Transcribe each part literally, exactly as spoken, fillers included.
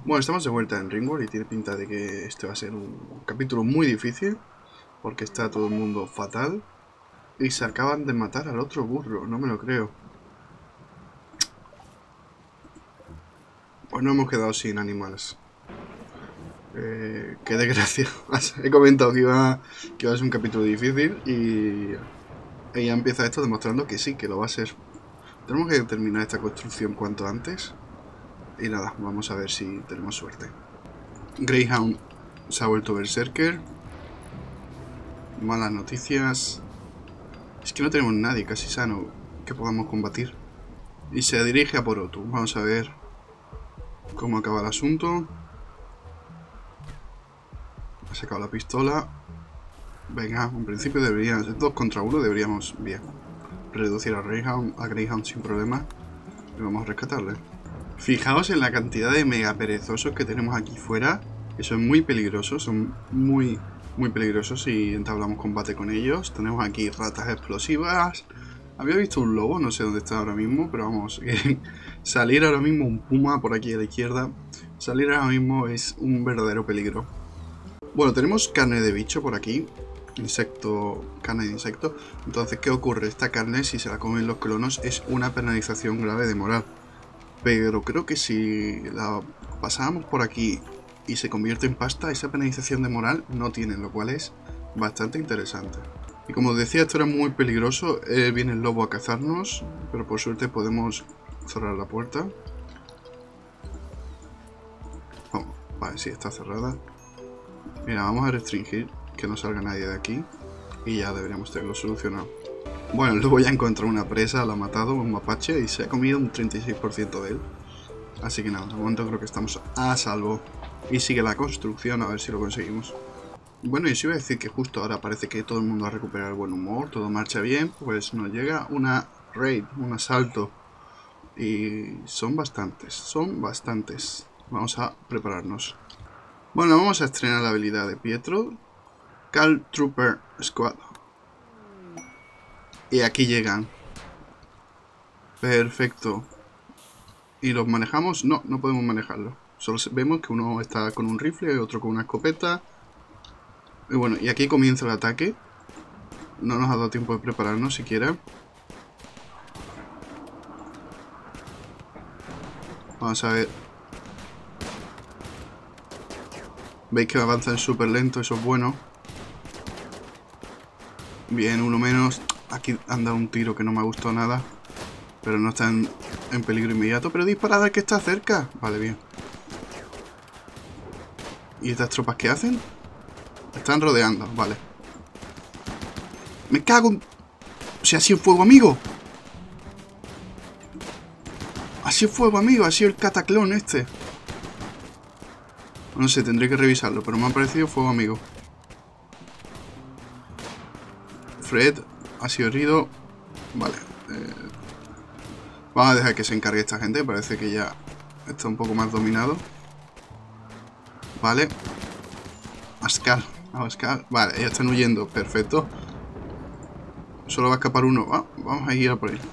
Bueno, estamos de vuelta en Ringworld y tiene pinta de que este va a ser un capítulo muy difícil porque está todo el mundo fatal y se acaban de matar al otro burro, no me lo creo. Pues no hemos quedado sin animales. Eh, qué desgracia. He comentado que iba, que iba a ser un capítulo difícil y, y ya empieza esto demostrando que sí, que lo va a ser. Tenemos que terminar esta construcción cuanto antes y nada, vamos a ver si tenemos suerte. Greyhound se ha vuelto berserker. Malas noticias. Es que no tenemos nadie casi sano que podamos combatir. Y se dirige a por Otu. Vamos a ver cómo acaba el asunto. Ha sacado la pistola. Venga, en principio deberíamos... dos contra uno deberíamos... Bien. Reducir a Greyhound, a Greyhound sin problema. Y vamos a rescatarle. Fijaos en la cantidad de mega perezosos que tenemos aquí fuera. Que son muy peligrosos. Son muy... muy peligrosos si entablamos combate con ellos. Tenemos aquí ratas explosivas. Había visto un lobo, no sé dónde está ahora mismo, pero vamos, salir ahora mismo un puma por aquí a la izquierda, salir ahora mismo es un verdadero peligro. Bueno, tenemos carne de bicho por aquí, insecto, carne de insecto. Entonces, ¿qué ocurre? Esta carne, si se la comen los colonos, es una penalización grave de moral. Pero creo que si la pasamos por aquí y se convierte en pasta, esa penalización de moral no tiene, lo cual es bastante interesante. Y como os decía, esto era muy peligroso. Eh, viene el lobo a cazarnos, pero por suerte podemos cerrar la puerta. Oh, vale, sí, está cerrada. Mira, vamos a restringir que no salga nadie de aquí y ya deberíamos tenerlo solucionado. Bueno, el lobo ya encontró una presa, la ha matado, un mapache, y se ha comido un treinta y seis por ciento de él. Así que nada, de momento creo que estamos a salvo. Y sigue la construcción, a ver si lo conseguimos. Bueno, y si iba a decir que justo ahora parece que todo el mundo ha recuperado el buen humor, todo marcha bien, pues nos llega una raid, un asalto. Y son bastantes, son bastantes. Vamos a prepararnos. Bueno, vamos a estrenar la habilidad de Pietro. Call Trooper Squad. Y aquí llegan. Perfecto. ¿Y los manejamos? No, no podemos manejarlo. Solo vemos que uno está con un rifle y otro con una escopeta. Y bueno, y aquí comienza el ataque. No nos ha dado tiempo de prepararnos siquiera. Vamos a ver. Veis que avanzan súper lento, eso es bueno. Bien, uno menos. Aquí han dado un tiro que no me ha gustado nada. Pero no está en, en peligro inmediato. Pero disparad al que está cerca. Vale, bien. ¿Y estas tropas qué hacen? Están rodeando, vale. ¡Me cago en... O sea, ha sido fuego amigo! Ha sido fuego amigo, ha sido el cataclón este. No sé, tendré que revisarlo, pero me ha parecido fuego amigo. Fred ha sido herido. Vale. Eh, vamos a dejar que se encargue esta gente, parece que ya está un poco más dominado. Vale. Ascar. Ascar. Vale, ya están huyendo, perfecto. Solo va a escapar uno. Ah, vamos a ir a por él.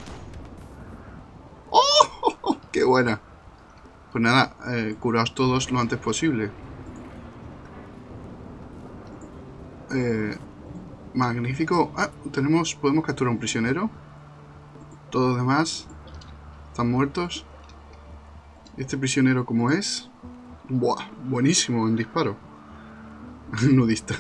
¡Oh! ¡Qué buena! Pues nada, eh, curaos todos lo antes posible. Eh, magnífico. Ah, tenemos, podemos capturar un prisionero. Todos los demás están muertos. ¿Este prisionero cómo es? Buah, buenísimo en disparo. Nudista.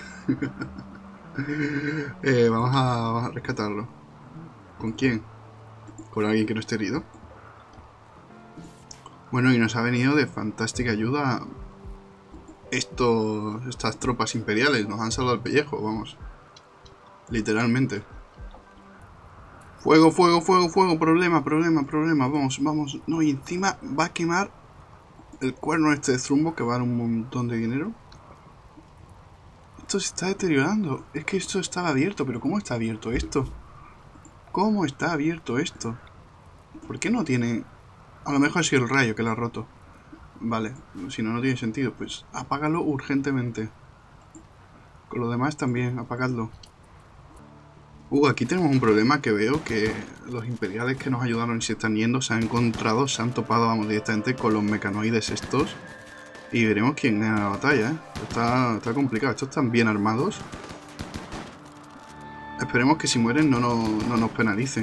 eh, vamos, a, vamos a rescatarlo. ¿Con quién? ¿Con alguien que no esté herido? Bueno, y nos ha venido de fantástica ayuda estos, estas tropas imperiales. Nos han salvado el pellejo, vamos. Literalmente. Fuego, fuego, fuego, fuego. Problema, problema, problema. Vamos, vamos. No, y encima va a quemar el cuerno este de Zumbo que vale un montón de dinero. Esto se está deteriorando. Es que esto estaba abierto, pero ¿cómo está abierto esto? ¿Cómo está abierto esto? ¿Por qué no tiene...? A lo mejor ha sido el rayo que lo ha roto. Vale, si no, no tiene sentido. Pues apágalo urgentemente. Con lo demás también, apagadlo. Uh, aquí tenemos un problema que veo que los imperiales que nos ayudaron y se están yendo se han encontrado, se han topado, vamos, directamente con los mecanoides estos. Y veremos quién gana la batalla, ¿eh? Está, está complicado. Estos están bien armados. Esperemos que si mueren no, no, no nos penalicen.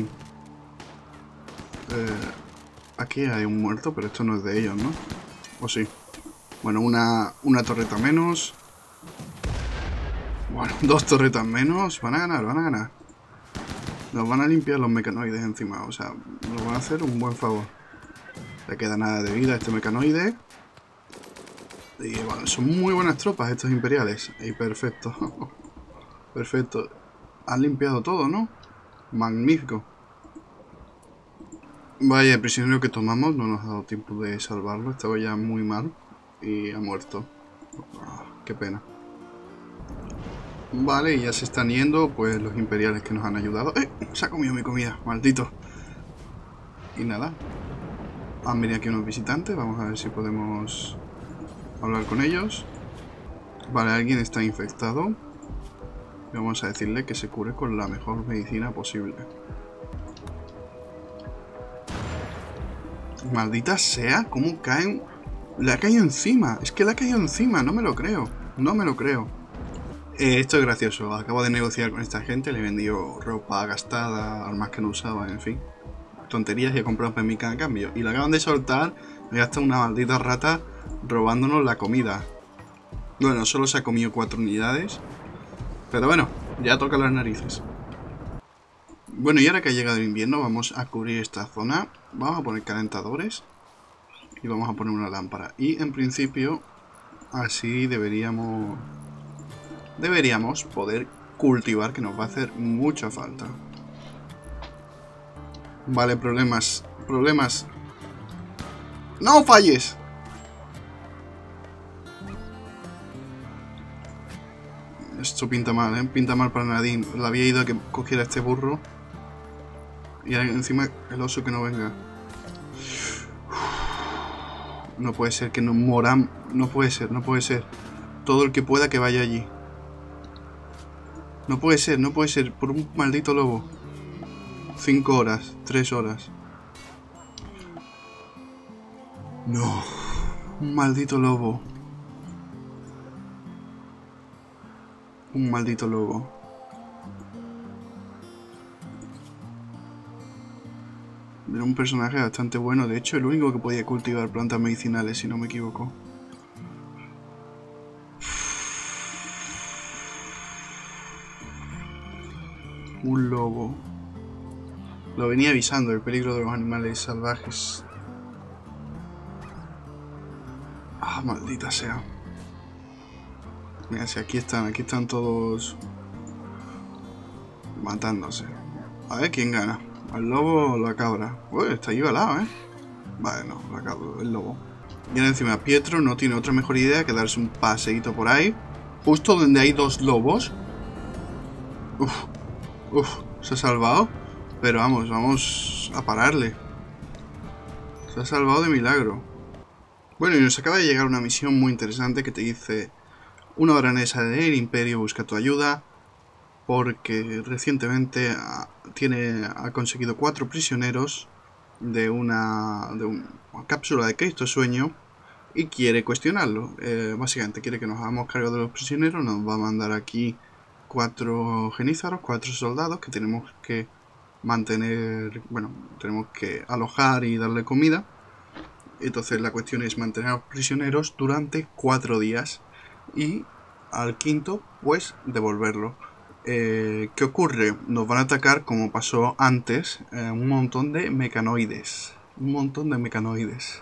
Eh, aquí hay un muerto, pero esto no es de ellos, ¿no? ¿O sí? Bueno, una, una torreta menos. Bueno, dos torretas menos. Van a ganar, van a ganar. Nos van a limpiar los mecanoides encima. O sea, nos van a hacer un buen favor. No le queda nada de vida a este mecanoide. Y bueno, son muy buenas tropas estos imperiales. Y perfecto. Perfecto. Han limpiado todo, ¿no? Magnífico. Vaya, el prisionero que tomamos no nos ha dado tiempo de salvarlo. Estaba ya muy mal. Y ha muerto. Oh, qué pena. Vale, y ya se están yendo pues los imperiales que nos han ayudado. ¡Eh! Se ha comido mi comida, maldito. Y nada. Han venido aquí unos visitantes. Vamos a ver si podemos hablar con ellos. Vale, alguien está infectado. Y vamos a decirle que se cure con la mejor medicina posible. Maldita sea, ¿cómo caen? Le ha caído encima. Es que le ha caído encima, no me lo creo. No me lo creo. Eh, esto es gracioso. Acabo de negociar con esta gente. Le he vendido ropa gastada, armas que no usaba, en fin. Tonterías y he comprado pemica a cambio. Y le acaban de soltar. Me gasta una maldita rata robándonos la comida. Bueno, solo se ha comido cuatro unidades. Pero bueno, ya toca las narices. Bueno, y ahora que ha llegado el invierno, vamos a cubrir esta zona. Vamos a poner calentadores. Y vamos a poner una lámpara. Y en principio, así deberíamos... Deberíamos poder cultivar, que nos va a hacer mucha falta. Vale, problemas. Problemas. ¡No falles! Esto pinta mal, ¿eh? Pinta mal para Nadine. Le había ido a que cogiera este burro. Y encima el oso que no venga. No puede ser que nos moran. No puede ser, no puede ser. Todo el que pueda que vaya allí. No puede ser, no puede ser. Por un maldito lobo. Cinco horas, tres horas. No. Un maldito lobo. Un maldito lobo. Era un personaje bastante bueno. De hecho, el único que podía cultivar plantas medicinales, si no me equivoco. Un lobo. Lo venía avisando el peligro de los animales salvajes. Ah, maldita sea. Mira, si aquí están, aquí están todos matándose. A ver quién gana. ¿El lobo o la cabra? Uy, está ahí al lado, ¿eh? Vale, no, la cabra, el lobo. Y ahora encima Pietro no tiene otra mejor idea que darse un paseíto por ahí. Justo donde hay dos lobos. Uf, uf, se ha salvado. Pero vamos, vamos a pararle. Se ha salvado de milagro. Bueno, y nos acaba de llegar una misión muy interesante que te dice: una baronesa del imperio busca tu ayuda porque recientemente ha, tiene, ha conseguido cuatro prisioneros de una, de una cápsula de Cristo Sueño y quiere cuestionarlo. Eh, básicamente quiere que nos hagamos cargo de los prisioneros. Nos va a mandar aquí cuatro genízaros, cuatro soldados que tenemos que mantener, bueno, tenemos que alojar y darle comida. Entonces la cuestión es mantener a los prisioneros durante cuatro días y al quinto pues devolverlo. Eh, ¿Qué ocurre? Nos van a atacar, como pasó antes, eh, un montón de mecanoides. Un montón de mecanoides.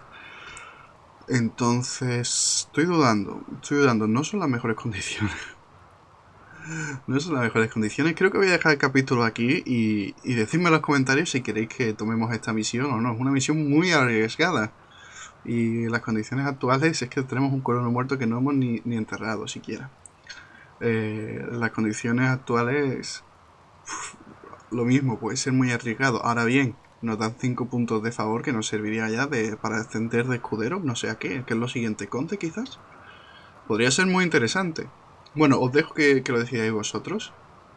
Entonces estoy dudando, estoy dudando, no son las mejores condiciones. No son las mejores condiciones. Creo que voy a dejar el capítulo aquí y, y decidme en los comentarios si queréis que tomemos esta misión o no. Es una misión muy arriesgada. Y las condiciones actuales es que tenemos un colono muerto que no hemos ni, ni enterrado siquiera. Eh, las condiciones actuales, uf, lo mismo, puede ser muy arriesgado. Ahora bien, nos dan cinco puntos de favor que nos serviría ya de, para ascender de escudero. No sé a qué, que es lo siguiente, Conte quizás. Podría ser muy interesante. Bueno, os dejo que, que lo decidáis vosotros.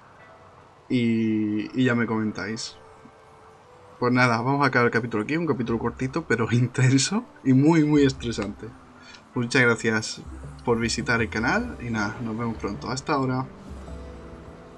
Y, y ya me comentáis. Pues nada, vamos a acabar el capítulo aquí. Un capítulo cortito, pero intenso y muy, muy estresante. Muchas gracias por visitar el canal y nada, nos vemos pronto. Hasta ahora.